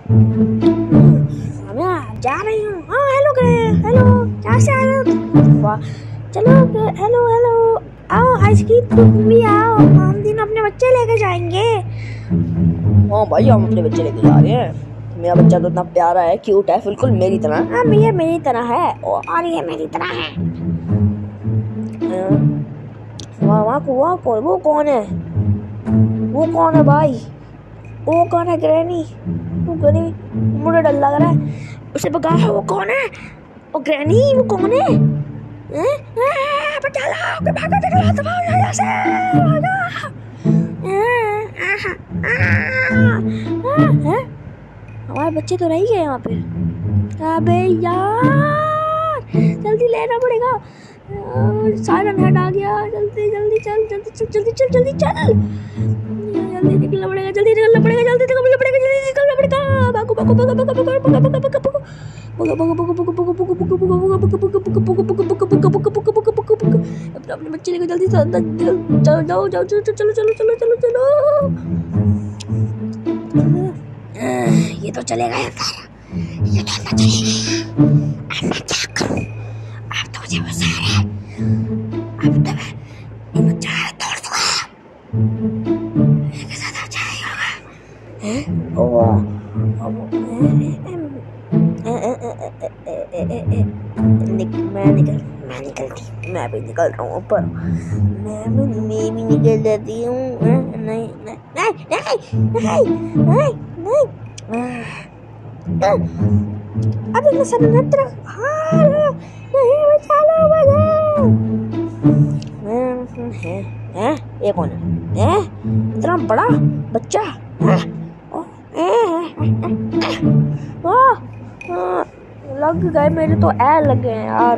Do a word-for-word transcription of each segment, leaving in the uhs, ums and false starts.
मैं जा रही हूँ। हाँ हेलो हेलो, क्या से आ रहे हो? वाह चलो हेलो हेलो, आओ आइसक्रीम तुम भी आओ, हम दिन अपने बच्चे लेके जाएंगे। हाँ भाई हम अपने बच्चे लेके जा रहे हैं। मेरा बच्चा तो इतना प्यारा है, क्यूट है, बिल्कुल मेरी तरह। हाँ ये मेरी तरह है और ये मेरी तरह है। वाह वाह को वाह को वो कौन है? वो कौन है भाई? वो कौन है? ग्रैनी। वो ग्रैनी मुझे डर लग रहा है, उसे भगा। वो कौन है? वो ग्रैनी वो कौन है? हैं? बचा लो, भागो निकलो, दबाओ यहाँ से, भागो। हमारे बच्चे तो रह गए यहाँ पे। अबे यार जल्दी लेना पड़ेगा, सायरन हेड आ गया। जल्दी जल्दी चल, जल्दी चल, जल्दी चल, जल्दी चल, जल्दी निकलना पड़ेगा, जल्दी निकलना पड़ेगा, जल्दी निकलना पड़ेगा, जल्दी निकलना पड़ेगा। भागो भागो भागो भागो भागो भागो भागो भागो भागो अपने बच्चे लेकर जल्दी चलो जाओ जाओ, चलो चलो चलो चलो चलो चलो। ये तो चलेगा यार, ये तो अंदर चलेगी। अब मैं क्या करूं? अब तो मुझे गुस्सा आ रहा है। अब तो मैं ये बच्चा है तोड़ दूंगा। इसके साथ अच्छा ही होगा। हैं? ओ मैं निकल मैं निकलती मैं भी निकल रहा हूँ ऊपर। मैं भी मैं भी निकल जाती हूँ। नहीं नहीं नहीं नहीं नहीं नहीं। अब मैं सब तरफ हाँ नहीं बचा लो मुझे। हैं हैं ये कौन है? हैं इतना बड़ा बच्चा? लग गए मेरे तो ऐ लग गए यार।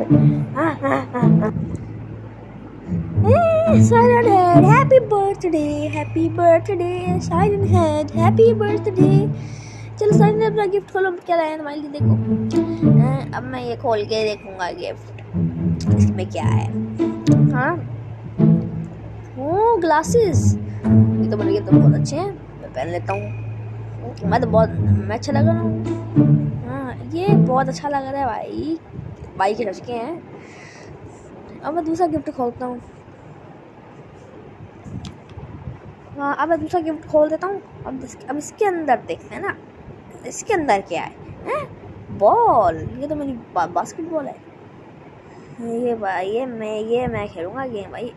Siren head happy birthday, happy birthday siren head, happy birthday. चलो सायरन अपना गिफ्ट खोलो, क्या लाया तुम्हारे लिए देखो। अब मैं ये खोल के देखूंगा गिफ्ट इसमें क्या है। हाँ ओ ग्लासेस, ये तो मेरे लिए तो बहुत अच्छे हैं, मैं पहन लेता हूँ। मैं तो बहुत मैं अच्छा लग रहा हूँ। हाँ ये बहुत अच्छा लग रहा है भाई, भाई के लड़के हैं। अब मैं दूसरा गिफ्ट खोलता हूँ। हाँ अब मैं दूसरा गिफ्ट खोल देता हूँ। अब अब इसके अंदर देखते हैं ना, इसके अंदर क्या है? हैं बॉल, ये तो मेरी बा, बास्केटबॉल है। ये भाई ये मैं ये मैं खेलूंगा गेम भाई।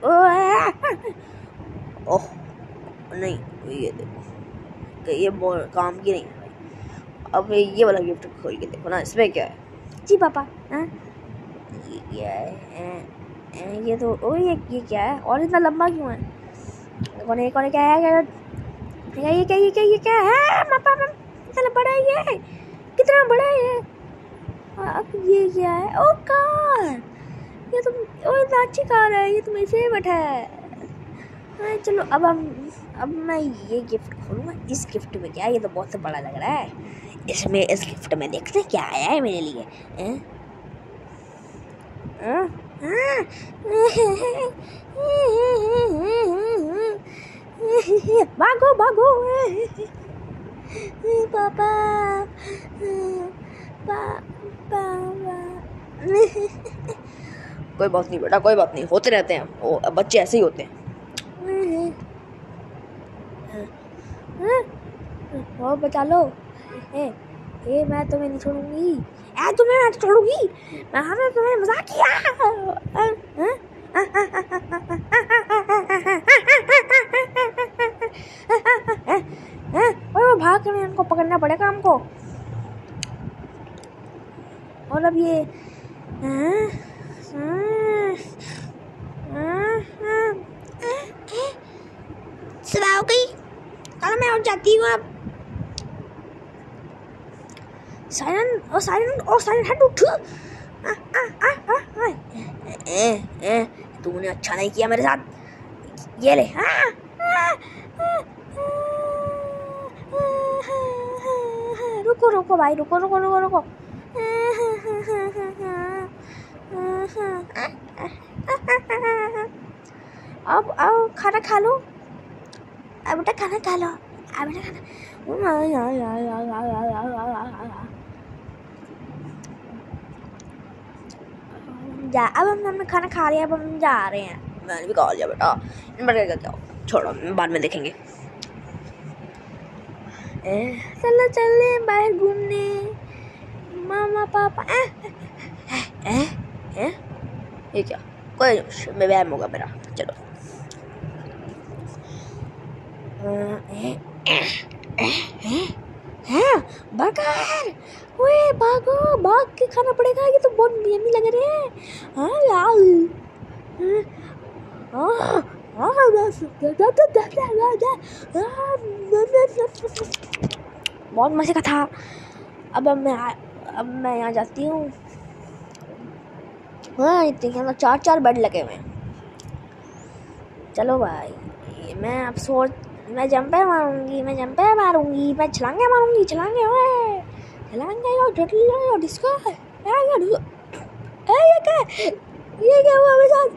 ओह नहीं ये देखो, ये बॉल काम की नहीं है भाई। अब ये वाला गिफ्ट खोल के देखो ना, इसमें क्या है? जी पापा। हाँ ये क्या है? ये तो ओ ये ये क्या है और इतना लंबा क्यों है? कौन है कौन है क्या है? क्या ये क्या ये क्या ये क्या है? पापा कितना बड़ा है ये, कितना बड़ा है ये? अब ये क्या है? ओ कार, ये तो ओ इतना अच्छी कार है, ये तो मेरी फेवरेट है। चलो अब हम अब मैं ये गिफ्ट खोलूँगा। इस गिफ्ट में क्या है? ये तो बहुत बड़ा लग रहा है। इसमें इस गिफ्ट में देखते हैं क्या आया है मेरे लिए। भागो भागो पापा पापा। कोई बात नहीं बेटा, कोई बात नहीं, होते रहते हैं वो, बच्चे ऐसे ही होते हैं। और बचा लो। ए, ए, मैं तुम्हें नहीं छोड़ूंगी। ए, तुम्हें मैं छोड़ूंगी? मैं हमने तुम्हें मजाक किया। और भाग कर इनको पकड़ना पड़ेगा हमको। और अब ये सुबह हो गई, कल मैं उठ जाती हूँ। अब सायरन ओ सायरन ओ सायरन हट उठ। तूने अच्छा नहीं किया मेरे साथ, ये ले। रुको रुको भाई, रुको रुको रुको रुको। अब आओ खाना खा लो। अब बेटा खाना खा लो। जा अब हम हमने खाना खा लिया, अब हम जा रहे हैं। मैंने भी खा लिया बेटा, बर्गर क्या छोड़ो बाद में देखेंगे। चलो चले बाहर घूमने मामा पापा। ए, ए, ए, ये क्या, कोई मैं व्यायाम होगा मेरा, चलो। बर्गर, ओए भागो, भाग के खाना पड़ेगा, ये तो बहुत यम्मी लग रहे हैं। हाँ यार, बहुत मजे का था। अब मैं अब मैं यहाँ जाती हूँ। हाँ इतने चार चार बेड लगे हुए हैं। चलो भाई, मैं अब सोच मैं जंपर मारूंगी, मैं जंपर मारूंगी, मैं छलांगे मारूंगी, छलांगे ओए छलांगे और डटलो और डिस्को है। ये क्या ये क्या हुआ मेरे साथ?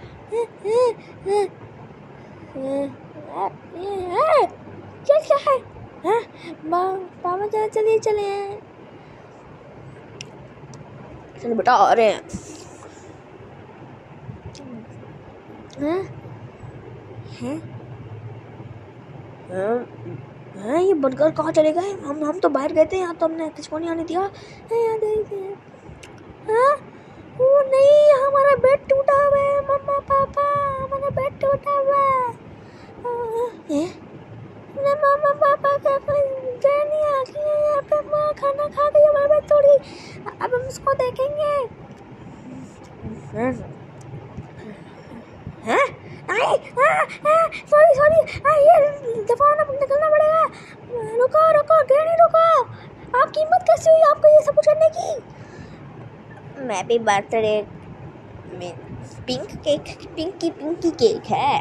क्या क्या है? हाँ पापा चले चलिए चले चलो बेटा आ रहे हैं। हाँ हैं हाँ ये बर्गर कहाँ चले गए? हम हम तो बाहर गए थे, यहाँ तो हमने किसको नहीं आने दिया। यहाँ देखते हैं। हाँ वो नहीं, हमारा बेड टूटा हुआ है मम्मा पापा, हमारा बेड टूटा हुआ है। मम्मा पापा का कोई नहीं आ गई है यहाँ पे, माँ खाना खा गई हमारा बेड तोड़ी। अब हम उसको देखेंगे। हैं नहीं, सॉरी सॉरी, ये दफा निकलना पड़ेगा। रुको रुको गैनी रुको, आपकी हिम्मत कैसे हुई आपको ये सब कुछ करने की? मैं भी बर्थडे में pink cake pinky pinky cake है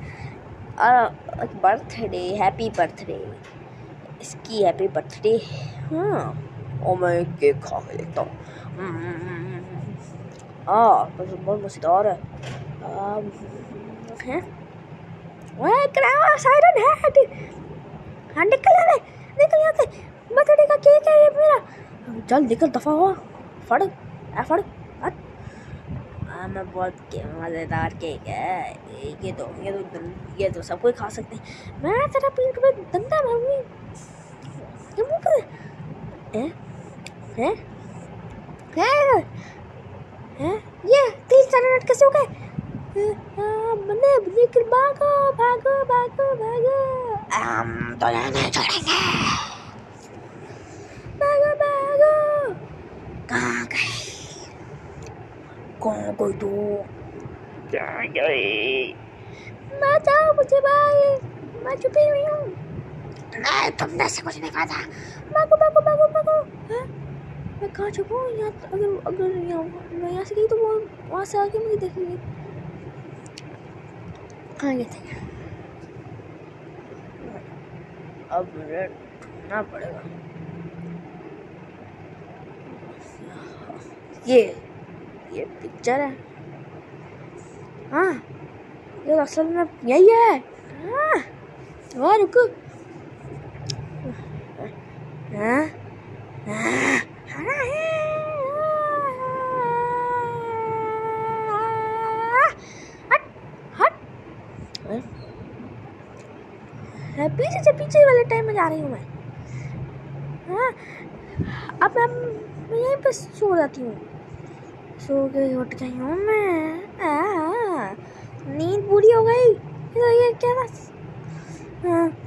और बर्थडे हैप्पी बर्थडे, इसकी हैप्पी बर्थडे। हाँ और मैं केक खा के देखता हूँ। हाँ बहुत मज़ेदार है। हैं वह करावा साइरन हेड। हाँ निकल यहाँ से, निकल यहाँ से, बर्थडे का केक है ये मेरा। चल निकल दफा हो, फड़ आ फड़। मैं बहुत मज़ेदार केक है ये तो ये तो ये तो सब कोई खा सकते हैं। मैं तेरा पीठ में दंदा मारूंगी। हैं हैं हैं हैं ये तीन चार मिनट कैसे हो गए? बने लेकिन भागो भागो भागो भागो, हम तो नहीं छोड़ेंगे। भागो भागो। कहाँ गए कौन कोई तो क्या गए? बचाओ मुझे भाई, मैं छुपी हुई हूँ। नहीं तुमने से कुछ नहीं कहा था। भागो भागो भागो भागो। मैं कहाँ छुपूँ? यहाँ अगर अगर यहाँ मैं यहाँ से गई तो वो वहाँ से आके मुझे देखेंगे। कहाँ गए थे? अब मुझे ढूंढना पड़ेगा। ये ये पिक्चर है। हाँ ये असल में यही है। हाँ वाह रुको। हाँ हाँ पीछे से पीछे वाले टाइम में जा रही हूँ मैं। हाँ अब मैं यहीं पे सो जाती हूँ, सो के उठ गई हूँ मैं। नींद पूरी हो गई। तो ये क्या था? हाँ